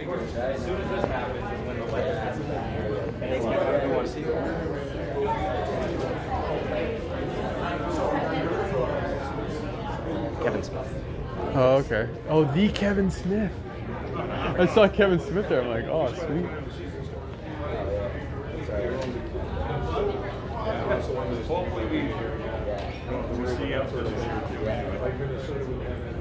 As soon as this happens is when the light happens. You want to see Kevin Smith. Oh, okay. Oh, the Kevin Smith. I saw Kevin Smith there. I'm like, oh, sweet. Hopefully we see after this year too.